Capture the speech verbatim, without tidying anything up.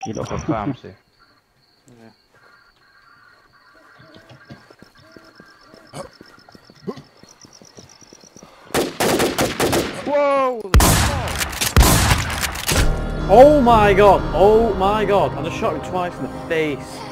You look for pharmacy. Yeah. Whoa! Oh my god! Oh my god! I just shot him twice in the face.